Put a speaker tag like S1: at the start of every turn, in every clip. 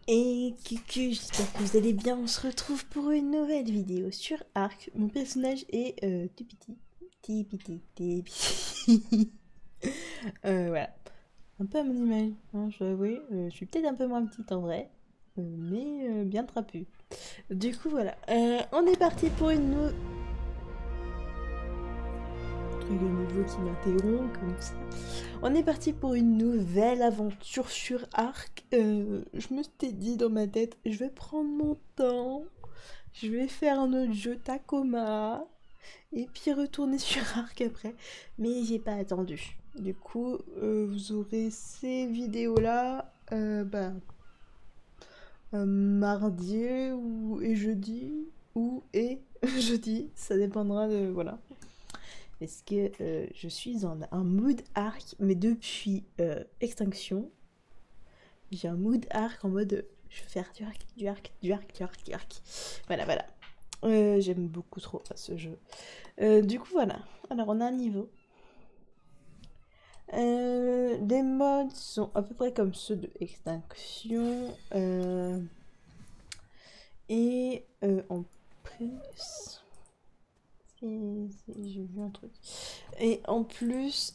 S1: Et coucou, j'espère que vous allez bien. On se retrouve pour une nouvelle vidéo sur Ark. Mon personnage est tout petit. Petit. Voilà. Un peu à mon image, hein, je dois avouer. Je suis peut-être un peu moins petite en vrai. Mais bien trapue. Du coup, voilà. On est parti pour une nouvelle... Truc de nouveau qui m'interrompt comme ça. On est parti pour une nouvelle aventure sur Ark. Je me suis dit dans ma tête, je vais prendre mon temps. Je vais faire un autre jeu Tacoma. Et puis retourner sur Ark après. Mais j'ai pas attendu. Du coup, vous aurez ces vidéos-là. Mardi et jeudi. Ou et jeudi. Ça dépendra de... Voilà. Parce que je suis en un mood arc, mais depuis Extinction, j'ai un mood arc en mode je veux faire du arc. Voilà. J'aime beaucoup trop ce jeu. Du coup, voilà. Alors, on a un niveau. Les modes sont à peu près comme ceux de Extinction. Et en plus... J'ai vu un truc. Et en plus,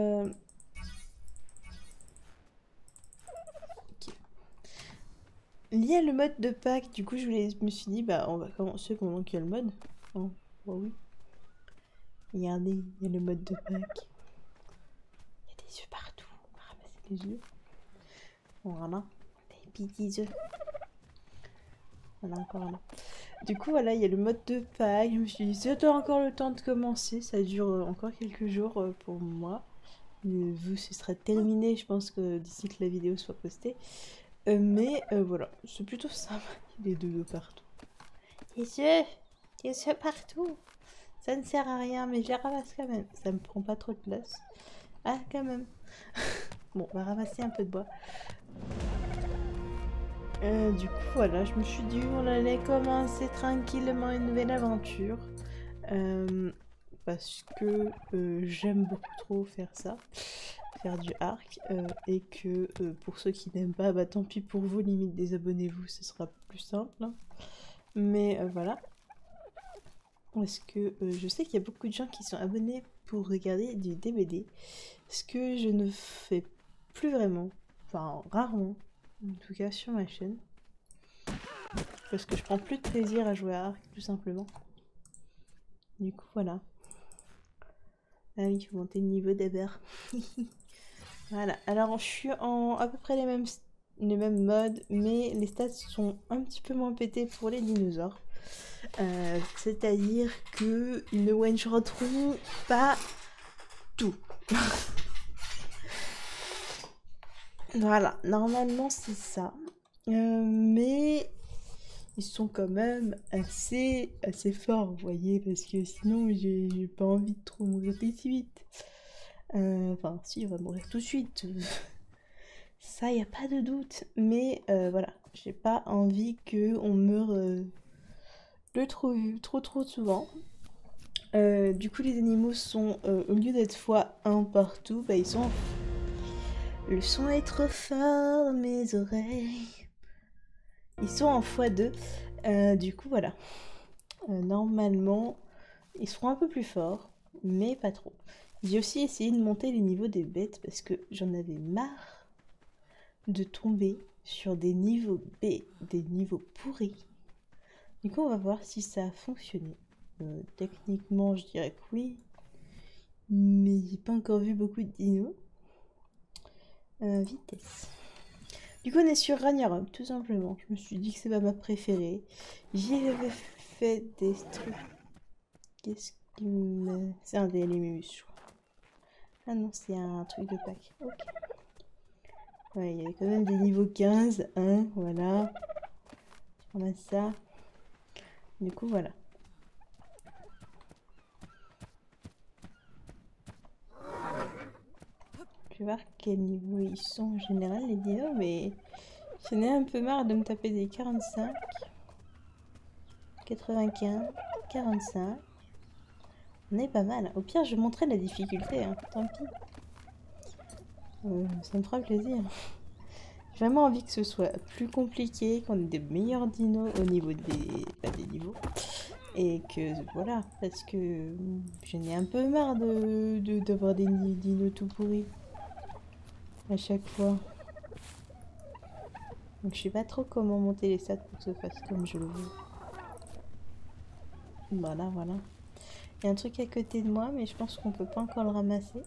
S1: il y a le mode de pack. Du coup, je me suis dit, bah, on va commencer pendant qu'il y a le mode. Oh, bah oui. Regardez, il y a le mode de pack. Il y a des œufs partout. On va ramasser les œufs. Voilà. Des petits œufs. Voilà, encore là. Du coup, voilà, il y a le mode de pack. Je me suis dit, c'est encore le temps de commencer. Ça dure encore quelques jours pour moi. Vu que ce sera terminé, je pense que d'ici que la vidéo soit postée. Mais voilà, c'est plutôt sympa. Il y a des deux partout. Des œufs partout. Ça ne sert à rien, mais je les ramasse quand même. Ça me prend pas trop de place. Ah, quand même. Bon, on va ramasser un peu de bois. Du coup, voilà, je me suis dit on allait commencer tranquillement une nouvelle aventure. Parce que j'aime beaucoup trop faire ça. Faire du arc. Et que pour ceux qui n'aiment pas, bah tant pis pour vous, limite désabonnez-vous, ce sera plus simple. Hein. Mais voilà. Parce que je sais qu'il y a beaucoup de gens qui sont abonnés pour regarder du DBD. Ce que je ne fais plus vraiment. Enfin, rarement. En tout cas sur ma chaîne. Parce que je prends plus de plaisir à jouer à Ark, tout simplement. Du coup, voilà. Ah oui, il faut monter le niveau d'Eber. Voilà. Alors, je suis en à peu près les mêmes modes, mais les stats sont un petit peu moins pétés pour les dinosaures. C'est-à-dire qu'ils ne one-shoteront pas tout. Voilà, normalement c'est ça. Mais ils sont quand même assez forts, vous voyez, parce que sinon j'ai pas envie de trop mourir si vite. Enfin, si, on va mourir tout de suite. Ça, y a pas de doute. Mais voilà, j'ai pas envie qu'on meure de trop souvent. Du coup, les animaux sont, au lieu d'être x1 partout, bah ils sont... Le son est trop fort dans mes oreilles. Ils sont en x2. Du coup, voilà. Normalement, ils seront un peu plus forts, mais pas trop. J'ai aussi essayé de monter les niveaux des bêtes parce que j'en avais marre de tomber sur des niveaux B, des niveaux pourris. Du coup, on va voir si ça a fonctionné. Techniquement, je dirais que oui, mais j'ai pas encore vu beaucoup de dinos. Vitesse. Du coup, on est sur Ragnarok, tout simplement. Je me suis dit que c'est pas ma préférée. J'y avais fait des trucs. Qu'est-ce qui me... C'est un DLMus, je crois. Ah non, c'est un truc de pack. Ok. Ouais, il y avait quand même des niveaux 15. Hein, voilà. Je ramasse ça. Du coup, voilà. Je vais voir quel niveau ils sont en général, les dinos, mais j'en ai un peu marre de me taper des 45, 95, 45. On est pas mal. Au pire, je montrerai la difficulté, hein. Tant pis. Ça me fera plaisir. J'ai vraiment envie que ce soit plus compliqué, qu'on ait des meilleurs dinos au niveau des niveaux. Et que voilà, parce que j'en ai un peu marre d'avoir des dinos tout pourris à chaque fois. Donc je sais pas trop comment monter les stats pour que ce fasse comme je le veux. Voilà, voilà. Il y a un truc à côté de moi, mais je pense qu'on peut pas encore le ramasser.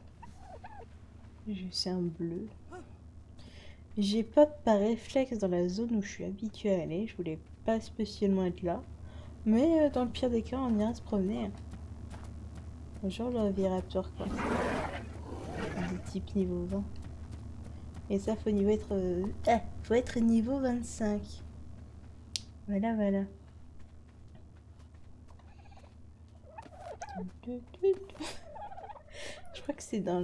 S1: C'est un bleu. J'ai pop par réflexe dans la zone où je suis habituée à aller. Je voulais pas spécialement être là. Mais dans le pire des cas, on ira se promener. Genre le Viraptor, quoi. Des types niveau 20. Et ça, faut faut être niveau 25. Voilà, voilà. Je crois que c'est dans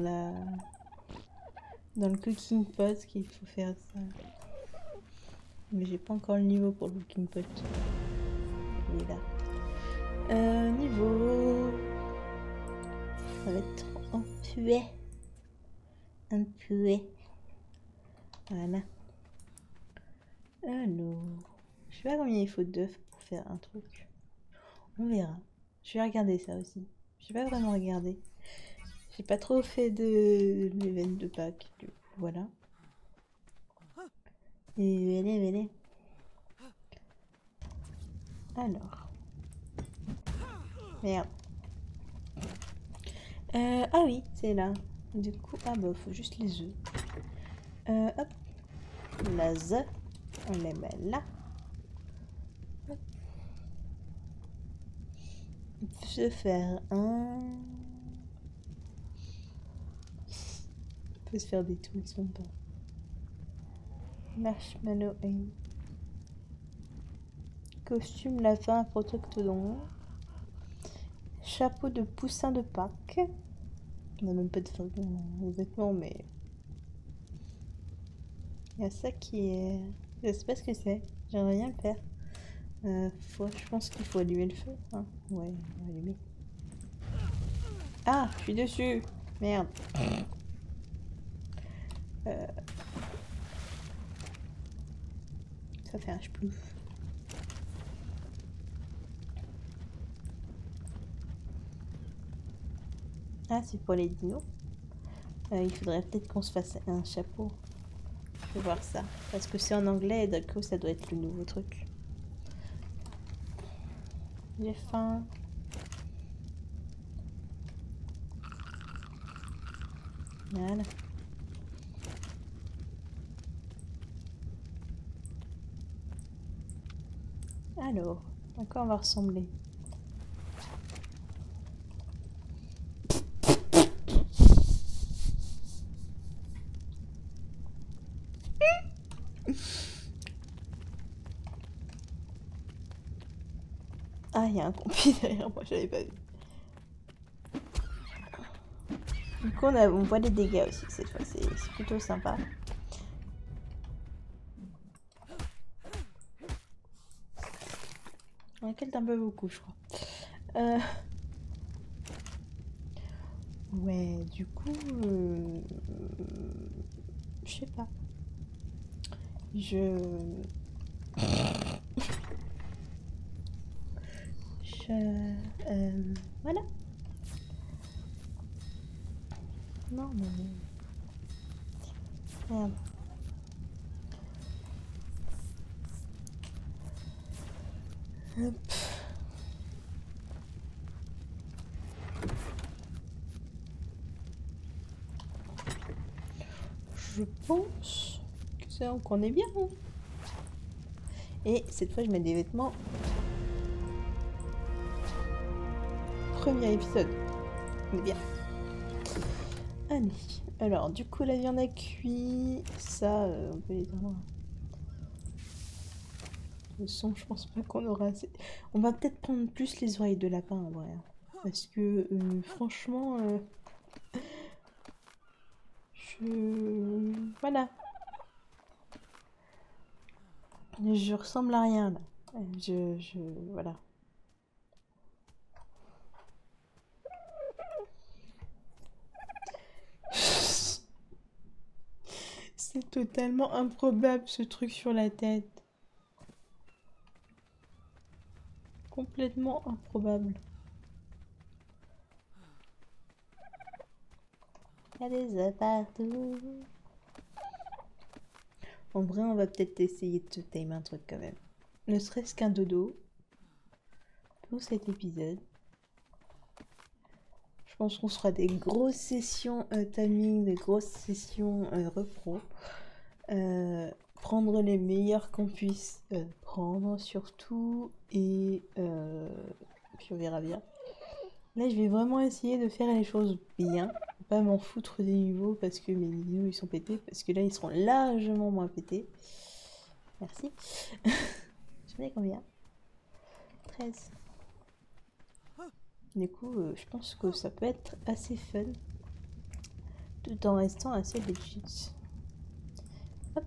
S1: le cooking pot qu'il faut faire ça. Mais j'ai pas encore le niveau pour le cooking pot. Il est là. Niveau... Ça va être un puet. Un puet. Voilà. Alors... Je sais pas combien il faut d'œufs pour faire un truc. On verra. Je vais regarder ça aussi. J'ai pas vraiment regardé. J'ai pas trop fait de l'event de Pâques. Du coup, voilà. Et venez. Alors. Merde. Ah oui, c'est là. Du coup, ah bah, faut juste les œufs. Hop. Les œufs. On les met là. Hop. On peut se faire un... On peut se faire des trucs sympas. Marshmallow et... Costume lapin protoctodon. Chapeau de poussin de Pâques. On n'a même pas de vêtements, mais... Il y a ça qui est... Je sais pas ce que c'est. J'aimerais rien le faire. Je pense qu'il faut allumer le feu. Hein. Ouais, on va allumer. Ah, je suis dessus. Merde. Ça fait un chplouf. Ah, c'est pour les dinos. Il faudrait peut-être qu'on se fasse un chapeau. Je vais voir ça. Parce que c'est en anglais et d'un coup, ça doit être le nouveau truc. J'ai faim. Voilà. Alors, à quoi on va ressembler? Ah, il y a un compi derrière moi, j'avais pas vu. Du coup, on voit les dégâts aussi cette fois, c'est plutôt sympa. On inquiète un peu beaucoup, je crois. Ouais, du coup... Je sais pas. Voilà. Non, mais... Merde. Hop. Je pense que c'est qu'on est bien. Hein. Et cette fois, je mets des vêtements. Premier épisode. On est bien. Allez. Alors, du coup, la viande a cuit. Ça, on peut les avoir. Le son, je pense pas qu'on aura assez. On va peut-être prendre plus les oreilles de lapin en vrai. Parce que, franchement... Voilà. Je ressemble à rien, là. Voilà. C'est Totalement improbable ce truc sur la tête. Complètement improbable. Il y a des œufs partout. En vrai, on va peut-être essayer de se timer un truc quand même. Ne serait-ce qu'un dodo. Pour cet épisode. Je pense qu'on sera des grosses sessions timing, des grosses sessions repro. Prendre les meilleurs qu'on puisse prendre surtout. Et puis on verra bien. Là, je vais vraiment essayer de faire les choses bien. Pas m'en foutre des niveaux parce que mes niveaux ils sont pétés. Parce que là, ils seront largement moins pétés. Merci. Je mets combien? 13. Du coup, je pense que ça peut être assez fun. Tout en restant assez legit. Hop.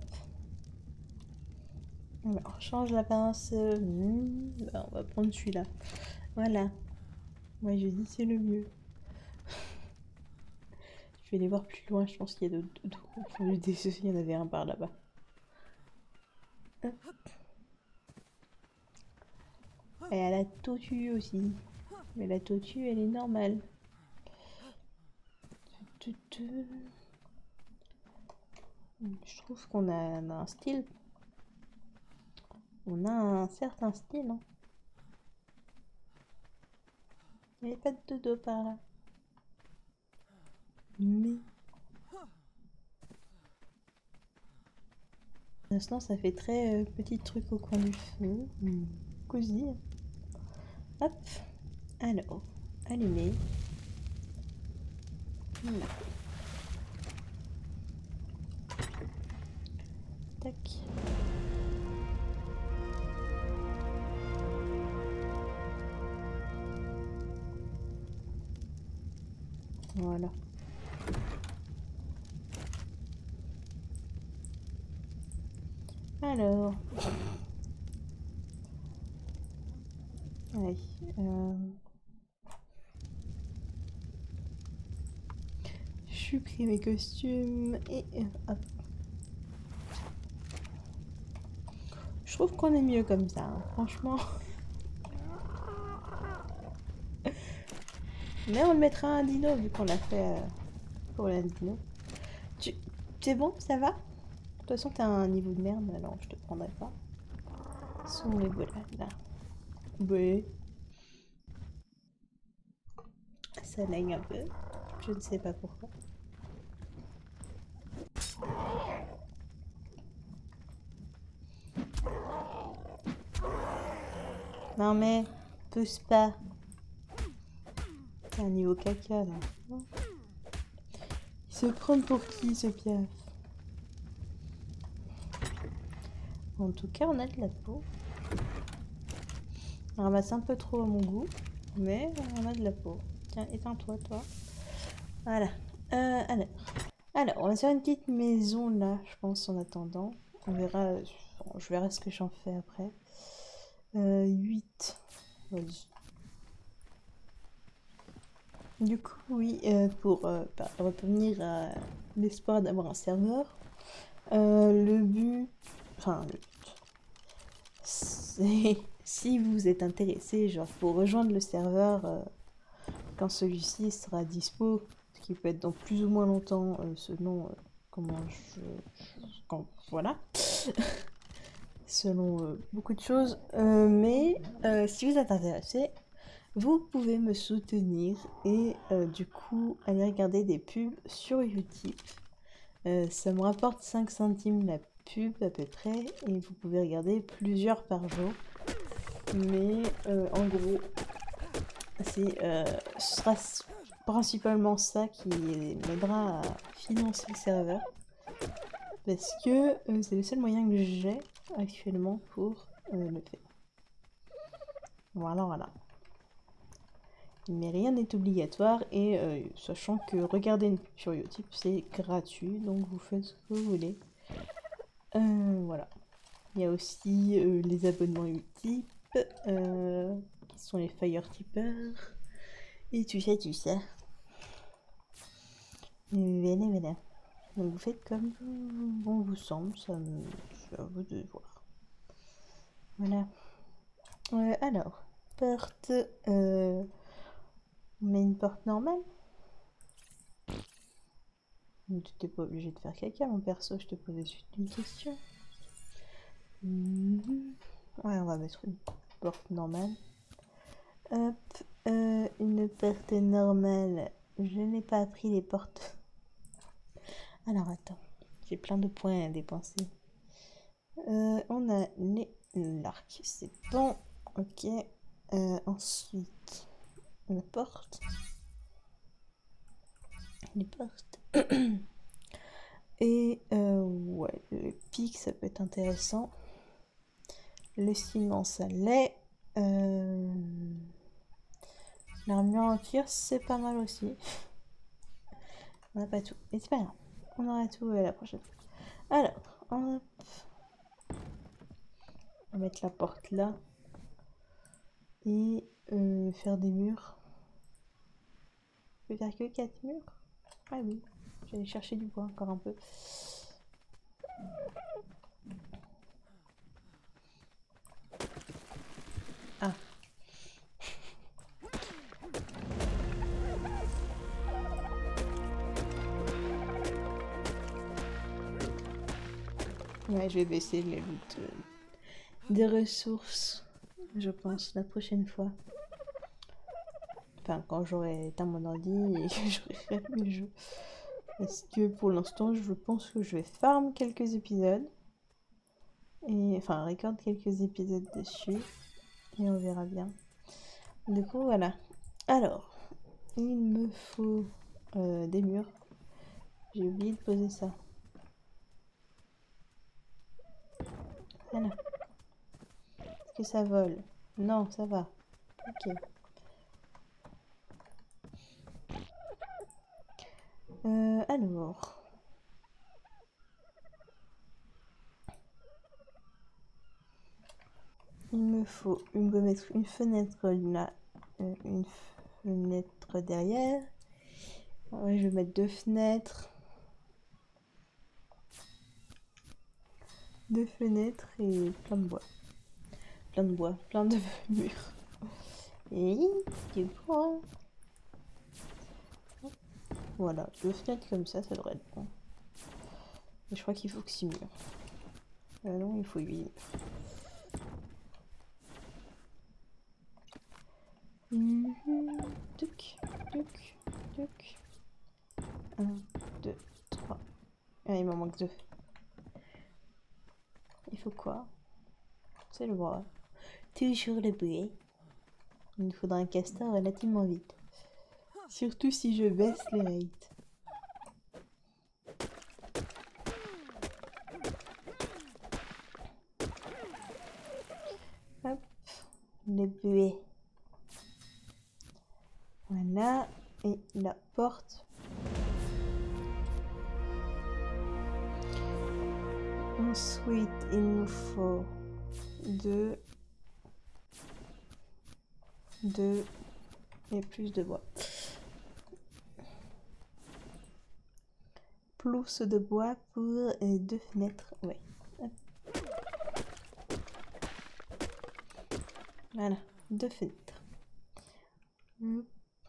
S1: Alors, on change l'apparence. On va prendre celui-là. Voilà. Moi, je dis c'est le mieux. Je vais aller voir plus loin. Je pense qu'il y a d'autres. Au fond du décès, il y en avait un par là-bas. Et à la tortue aussi. Mais la tortue, elle est normale. Je trouve qu'on a un style. On a un certain style. Hein. Il n'y avait pas de dodo par là. Mais... Maintenant, ça fait très petit truc au coin du feu. Cosy. Hop. Alors, allumer. Voilà. Tac. Voilà. Alors. Allez. Je pris mes costumes et hop. Je trouve qu'on est mieux comme ça, hein, franchement. Mais on le mettra un dino vu qu'on l'a fait pour la dino. C'est bon, ça va? De toute façon, t'as un niveau de merde, alors je te prendrai pas. Sont les voilà, là. Oui. Ça lag un peu. Je ne sais pas pourquoi. Non mais, pousse pas. C'est un niveau caca là. Il se prend pour qui ce piaf? En tout cas, on a de la peau. On ramasse un peu trop à mon goût, mais on a de la peau. Tiens, éteins-toi, toi. Voilà. Alors, on va faire une petite maison là, je pense, en attendant. On verra, je verrai ce que j'en fais après. 8. Vas-y. Du coup, oui, pour revenir à l'espoir d'avoir un serveur, le but, c'est si vous êtes intéressé, genre pour rejoindre le serveur quand celui-ci sera dispo, ce qui peut être dans plus ou moins longtemps, selon voilà, selon beaucoup de choses. Mais si vous êtes intéressé, vous pouvez me soutenir et du coup aller regarder des pubs sur Utip. Ça me rapporte 5 centimes la pub à peu près et vous pouvez regarder plusieurs par jour. Mais en gros, ce sera principalement ça qui m'aidera à financer le serveur. Parce que c'est le seul moyen que j'ai actuellement pour le faire. Voilà. Mais rien n'est obligatoire et sachant que regarder une pub sur Utip c'est gratuit, donc vous faites ce que vous voulez. Voilà. Il y a aussi les abonnements Utip, qui sont les Fire Tippers. Et tu sais. Voilà. Donc vous faites comme bon vous semble, c'est à vous de voir. Voilà. Alors, porte... on met une porte normale. Tu n'es pas obligé de faire caca, mon perso, je te posais juste une question. Ouais, on va mettre une porte normale. Hop, une porte normale. Je n'ai pas appris les portes. Alors attends, j'ai plein de points à dépenser. On a l'arc, c'est bon. Ok. Ensuite, la porte. Les portes. Et ouais, le pic, ça peut être intéressant. Le ciment, ça l'est. L'armure en cuir, c'est pas mal aussi. On n'a pas tout. Mais c'est pas grave. On aura tout la prochaine fois. Alors, on va mettre la porte là. Et faire des murs. Je peux faire que 4 murs? Ah oui. J'allais chercher du bois encore un peu. Ah. Ouais, je vais baisser les loots des ressources, je pense, la prochaine fois. Enfin, quand j'aurai éteint mon ordi et que j'aurai fait mes jeux. Parce que pour l'instant, je pense que je vais farm quelques épisodes. Et enfin, record quelques épisodes dessus. Et on verra bien. Du coup, voilà. Alors, il me faut des murs. J'ai oublié de poser ça. Voilà. Est-ce que ça vole? Non, ça va. Ok. Alors. Il me faut mettre une fenêtre là, une fenêtre derrière. Ouais, je vais mettre 2 fenêtres. 2 fenêtres et plein de bois. Plein de bois, plein de murs. Et du bois. Voilà, 2 fenêtres comme ça devrait être bon. Et je crois qu'il faut que 6 murs. Non, il faut 8 murs. Tuc, tuc, tuc. 1, 2, 3. Ah, il m'en manque 2. Il faut quoi? C'est le bois. Toujours le bruit. Il me faudra un castor relativement vite. Surtout si je baisse les rates. Hop, les buées. Voilà, et la porte. Ensuite, il nous faut 2 et plus de bois. Plus de bois pour 2 fenêtres. Ouais. Hop. Voilà, 2 fenêtres. Hop.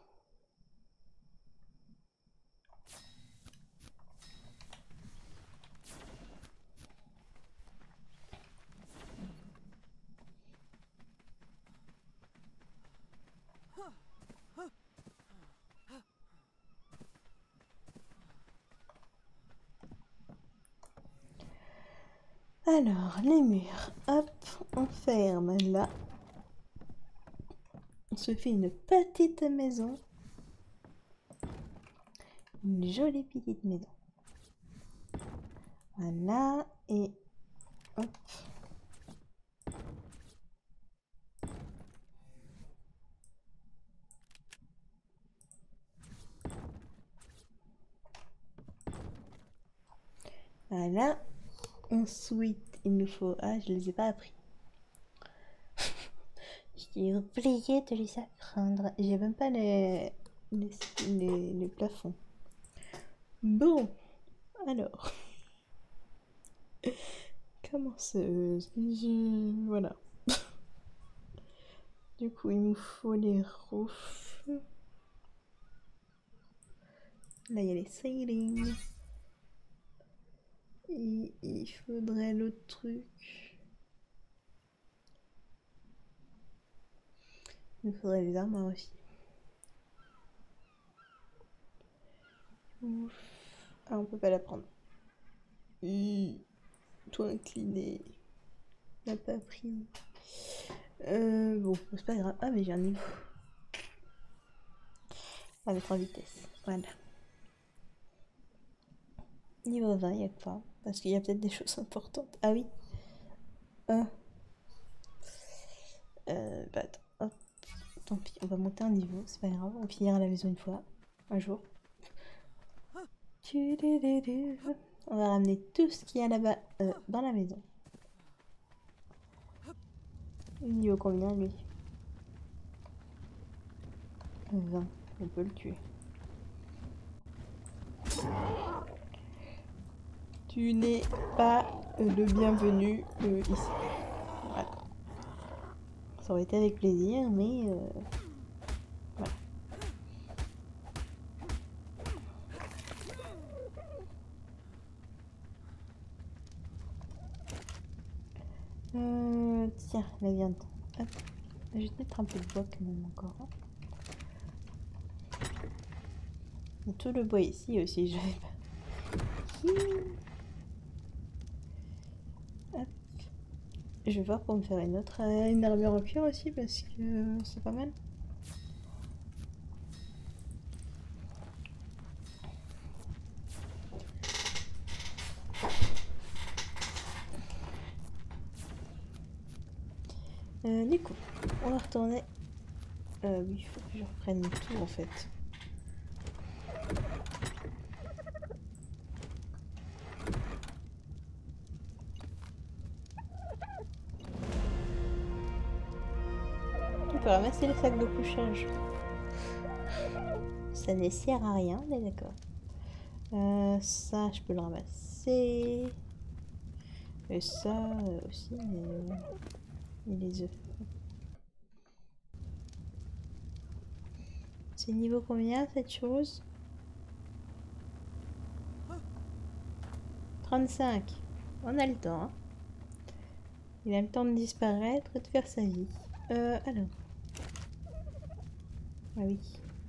S1: Alors, les murs, hop, on ferme là. On se fait une petite maison. Une jolie petite maison. Voilà, et hop. Voilà. Ensuite, il nous faut... Ah, je les ai pas appris. J'ai oublié de les apprendre. J'ai même pas les plafonds. Bon. Alors, comment voilà. Du coup, il nous faut les roufs. Là, il y a les sailing. Et il faudrait l'autre truc. Il faudrait les armes aussi. Ouf. Ah, on peut pas la prendre. Toi incliné. On n'a pas pris. Bon, c'est pas grave. Ah, mais j'ai un niveau. On va mettre en vitesse. Voilà. Niveau 20, il y a quoi? Parce qu'il y a peut-être des choses importantes. Ah oui. Bah attends. Hop. Tant pis, on va monter un niveau. C'est pas grave. On finira à la maison une fois. Un jour. On va ramener tout ce qu'il y a là-bas dans la maison. Niveau combien lui? 20. On peut le tuer. Tu n'es pas le bienvenu ici. Voilà. Ça aurait été avec plaisir, mais voilà. Tiens, la viande. Hop. Je vais te mettre un peu de bois quand même encore. Et tout le bois ici aussi, je vais pas. Hop. Je vais voir pour me faire une armure en cuir aussi parce que c'est pas mal. Du coup, on va retourner. Oui, il faut que je reprenne tout en fait. On peut ramasser les sacs de couchage. Ça ne sert à rien, on est d'accord. Ça, je peux le ramasser. Et ça aussi, mais... Et les œufs. C'est niveau combien cette chose? 35. On a le temps. Hein. Il a le temps de disparaître et de faire sa vie. Alors. Ah oui.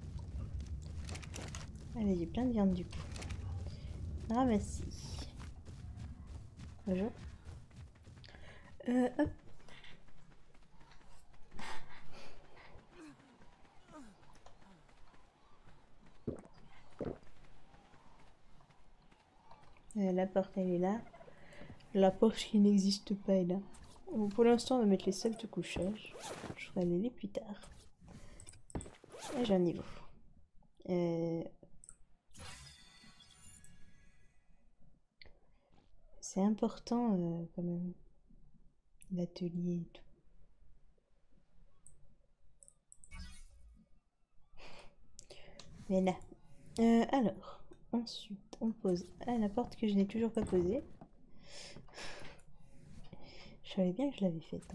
S1: Allez, j'ai plein de viande du coup. Ramasser. Bonjour. Hop. La porte, elle est là. La porte qui n'existe pas est là. Bon, pour l'instant, on va mettre les sacs de couchage. Je ferai les plus tard. Et j'ai un niveau. C'est important quand même. L'atelier et tout. Mais là. Alors, ensuite, on pose la porte que je n'ai toujours pas posée. Je savais bien que je l'avais faite.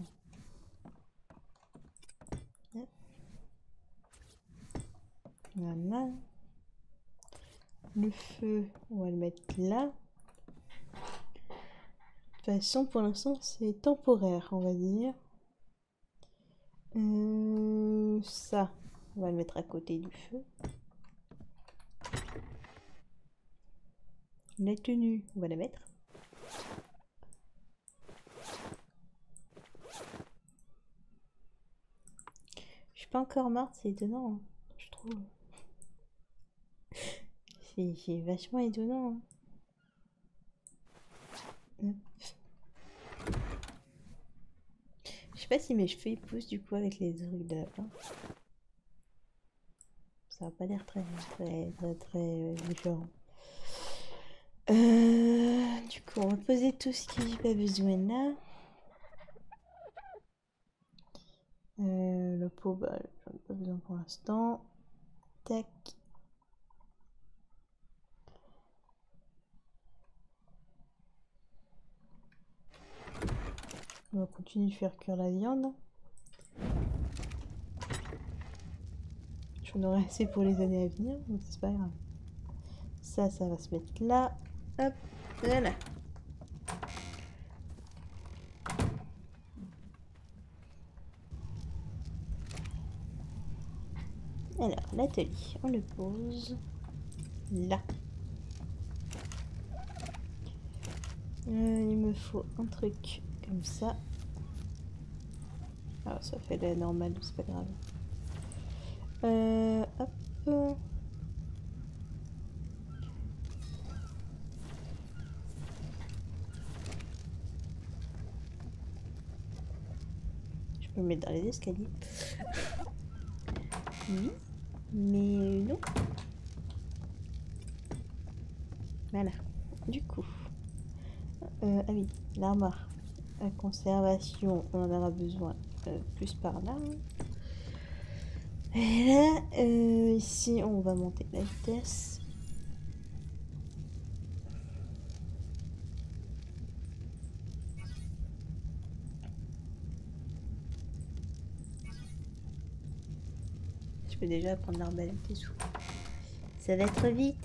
S1: Hein. Voilà. Le feu, on va le mettre là. De toute façon, pour l'instant, c'est temporaire, on va dire. Ça, on va le mettre à côté du feu. La tenue, on va la mettre. Je suis pas encore morte, c'est étonnant, hein, je trouve. C'est vachement étonnant. Hein. Je sais pas si mes cheveux ils poussent du coup avec les trucs de lapin. Ça va pas l'air très différent. Du coup, on va poser tout ce que j'ai pas besoin là. Le pot, bah, j'en ai pas besoin pour l'instant. Tac. On va continuer de faire cuire la viande. J'en aurai assez pour les années à venir, donc c'est pas grave. Ça va se mettre là. Hop, voilà. Alors, l'atelier, on le pose là. Il me faut un truc comme ça. Ah, ça fait la normale, c'est pas grave. Hop. Je peux me mettre dans les escaliers. Oui, mais non. Voilà. Du coup. Ah oui, l'armoire à conservation, on en aura besoin plus par là. Et là, ici, on va monter la vitesse. Je peux déjà prendre l'arbalète et tout. Ça va être vite.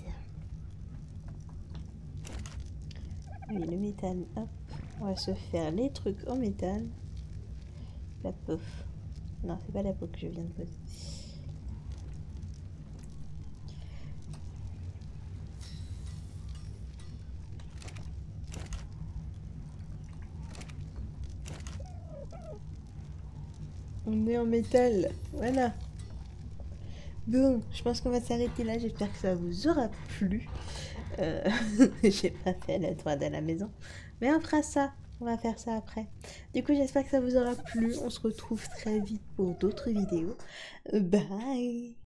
S1: Oui, le métal, hop. On va se faire les trucs en métal. La peau. Non, c'est pas la peau que je viens de poser. On est en métal. Voilà. Bon, je pense qu'on va s'arrêter là. J'espère que ça vous aura plu. J'ai pas fait la toile à la maison. Mais on fera ça. On va faire ça après. Du coup, j'espère que ça vous aura plu. On se retrouve très vite pour d'autres vidéos. Bye!